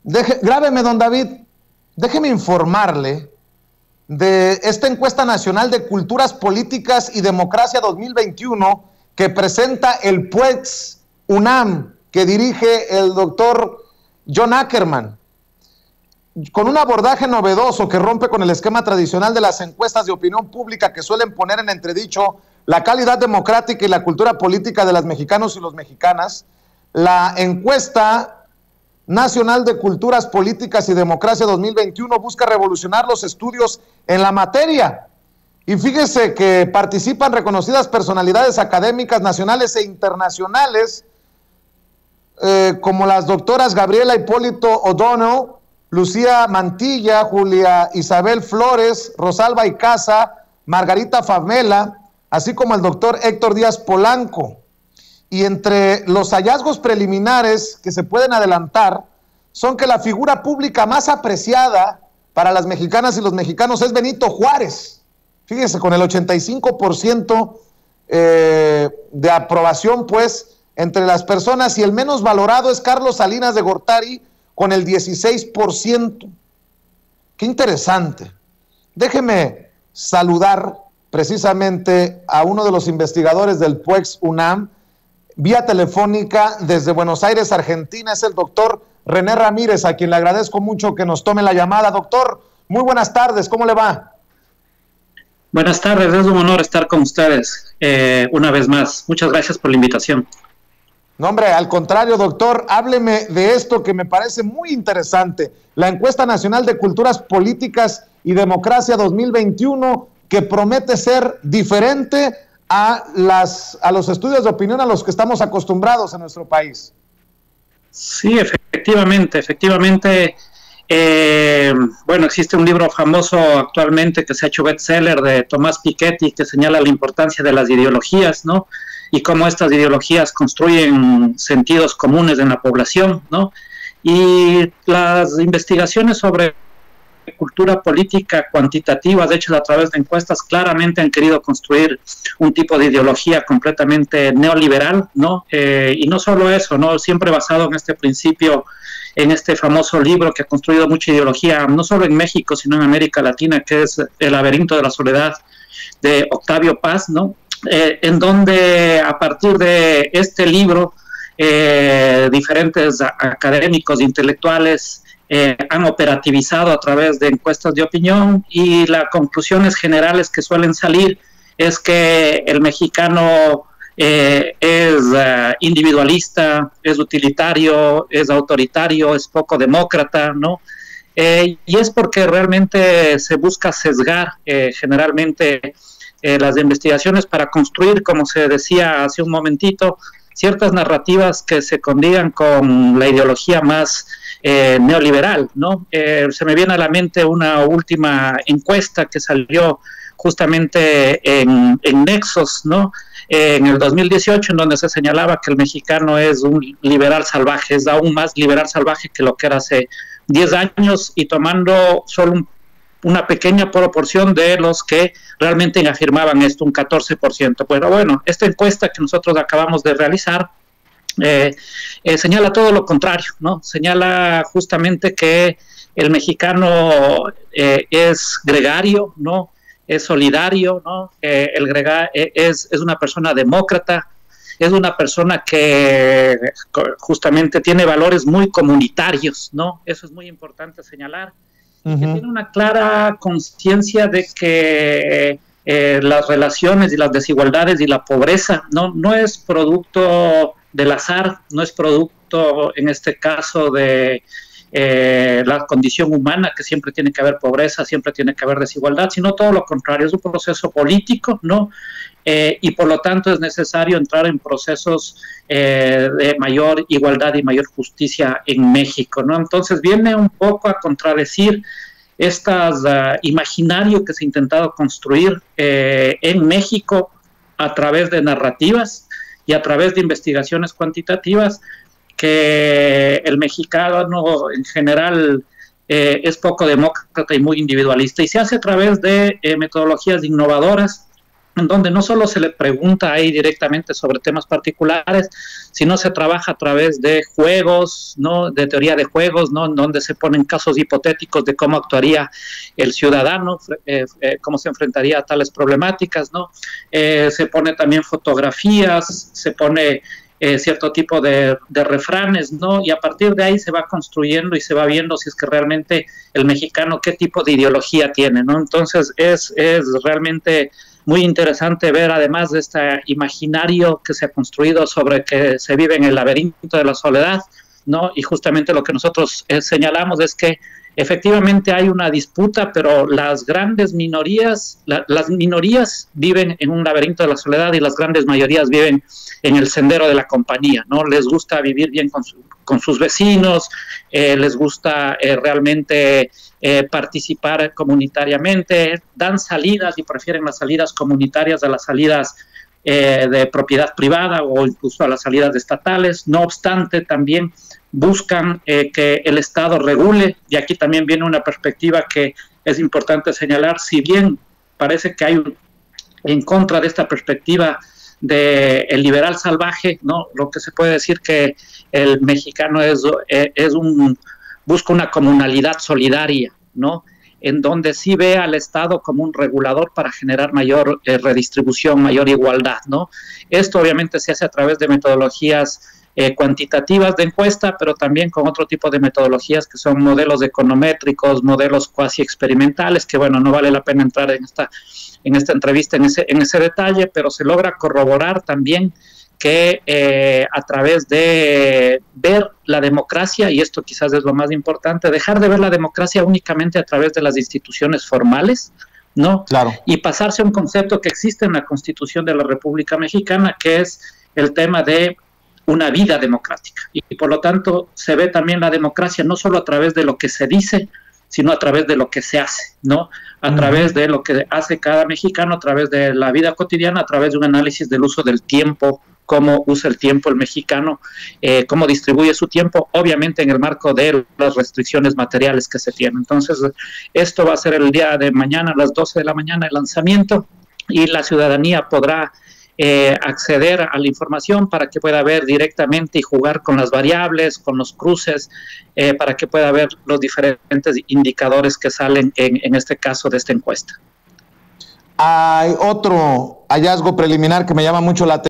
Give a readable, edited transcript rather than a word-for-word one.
Grábeme, don David, déjeme informarle de esta encuesta nacional de culturas políticas y democracia 2021 que presenta el PUEX UNAM, que dirige el doctor John Ackerman, con un abordaje novedoso que rompe con el esquema tradicional de las encuestas de opinión pública que suelen poner en entredicho la calidad democrática y la cultura política de los mexicanos y las mexicanas. La encuesta Nacional de Culturas Políticas y Democracia 2021 busca revolucionar los estudios en la materia. Y fíjese que participan reconocidas personalidades académicas nacionales e internacionales, como las doctoras Gabriela Hipólito O'Donnell, Lucía Mantilla, Julia Isabel Flores, Rosalba Icaza, Margarita Favela, así como el doctor Héctor Díaz Polanco. Y entre los hallazgos preliminares que se pueden adelantar son que la figura pública más apreciada para las mexicanas y los mexicanos es Benito Juárez. Fíjese, con el 85% de aprobación, pues, entre las personas, y el menos valorado es Carlos Salinas de Gortari, con el 16%. Qué interesante. Déjeme saludar precisamente a uno de los investigadores del PUEX UNAM, vía telefónica desde Buenos Aires, Argentina. Es el doctor René Ramírez, a quien le agradezco mucho que nos tome la llamada. Doctor, muy buenas tardes, ¿cómo le va? Buenas tardes, es un honor estar con ustedes una vez más. Muchas gracias por la invitación. No, hombre, al contrario, doctor, hábleme de esto que me parece muy interesante. La encuesta nacional de culturas políticas y democracia 2021, que promete ser diferente a los estudios de opinión a los que estamos acostumbrados en nuestro país. Sí, efectivamente. Bueno, existe un libro famoso actualmente que se ha hecho bestseller de Tomás Piketty, que señala la importancia de las ideologías, ¿no? Y cómo estas ideologías construyen sentidos comunes en la población, ¿no? Y las investigaciones sobre cultura política cuantitativa, de hecho a través de encuestas, claramente han querido construir un tipo de ideología completamente neoliberal, ¿no? Y no solo eso, ¿no? Siempre basado en este principio, en este famoso libro que ha construido mucha ideología, no solo en México, sino en América Latina, que es El laberinto de la soledad, de Octavio Paz, ¿no? En donde a partir de este libro, diferentes académicos, intelectuales, han operativizado a través de encuestas de opinión, y las conclusiones generales que suelen salir es que el mexicano es individualista, es utilitario, es autoritario, es poco demócrata, ¿no? Y es porque realmente se busca sesgar generalmente las investigaciones para construir, como se decía hace un momentito, ciertas narrativas que se condigan con la ideología más neoliberal, ¿no? Se me viene a la mente una última encuesta que salió justamente en Nexos, ¿no? En el 2018, en donde se señalaba que el mexicano es un liberal salvaje, es aún más liberal salvaje que lo que era hace 10 años, y tomando solo una pequeña proporción de los que realmente afirmaban esto, un 14%. Pero bueno, esta encuesta que nosotros acabamos de realizar señala todo lo contrario, ¿no? Señala justamente que el mexicano es gregario, ¿no? Es solidario, ¿no? Es una persona demócrata, es una persona que justamente tiene valores muy comunitarios, ¿no? Eso es muy importante señalar. Y que tiene una clara conciencia de que las relaciones y las desigualdades y la pobreza no es producto del azar, no es producto, en este caso, de la condición humana, que siempre tiene que haber pobreza, siempre tiene que haber desigualdad, sino todo lo contrario, es un proceso político, ¿no? Y por lo tanto es necesario entrar en procesos de mayor igualdad y mayor justicia en México, ¿no? Entonces viene un poco a contradecir estas imaginario que se ha intentado construir en México a través de narrativas y a través de investigaciones cuantitativas, que el mexicano en general es poco demócrata y muy individualista, y se hace a través de metodologías innovadoras en donde no solo se le pregunta ahí directamente sobre temas particulares, sino se trabaja a través de juegos, ¿no? De teoría de juegos, ¿no? En donde se ponen casos hipotéticos de cómo actuaría el ciudadano, cómo se enfrentaría a tales problemáticas, ¿no? Se pone también fotografías, se pone cierto tipo de refranes, ¿no? Y a partir de ahí se va construyendo y se va viendo si es que realmente el mexicano qué tipo de ideología tiene, ¿no? Entonces es realmente muy interesante ver, además de este imaginario que se ha construido sobre que se vive en el laberinto de la soledad, ¿no? Y justamente lo que nosotros señalamos es que efectivamente hay una disputa, pero las grandes minorías, las minorías viven en un laberinto de la soledad y las grandes mayorías viven en el sendero de la compañía, ¿no? Les gusta vivir bien con sus vecinos, les gusta realmente participar comunitariamente, dan salidas y prefieren las salidas comunitarias a las salidas de propiedad privada o incluso a las salidas estatales. No obstante, también buscan que el Estado regule, y aquí también viene una perspectiva que es importante señalar, si bien parece que hay en contra de esta perspectiva del liberal salvaje, ¿no? Lo que se puede decir que el mexicano busca una comunalidad solidaria, ¿no? En donde sí ve al Estado como un regulador para generar mayor redistribución, mayor igualdad, ¿no? Esto obviamente se hace a través de metodologías cuantitativas de encuesta, pero también con otro tipo de metodologías que son modelos econométricos, modelos cuasi experimentales, que bueno, no vale la pena entrar en esta entrevista en ese detalle, pero se logra corroborar también que a través de ver la democracia, y esto quizás es lo más importante, dejar de ver la democracia únicamente a través de las instituciones formales, ¿no? Claro. Y pasarse a un concepto que existe en la Constitución de la República Mexicana, que es el tema de una vida democrática. Y por lo tanto se ve también la democracia no solo a través de lo que se dice, sino a través de lo que se hace, ¿no? A través de lo que hace cada mexicano, a través de la vida cotidiana, a través de un análisis del uso del tiempo, cómo usa el tiempo el mexicano, cómo distribuye su tiempo, obviamente en el marco de las restricciones materiales que se tienen. Entonces, esto va a ser el día de mañana a las 12 de la mañana el lanzamiento, y la ciudadanía podrá acceder a la información para que pueda ver directamente y jugar con las variables, con los cruces, para que pueda ver los diferentes indicadores que salen en este caso de esta encuesta. Hay otro hallazgo preliminar que me llama mucho la atención.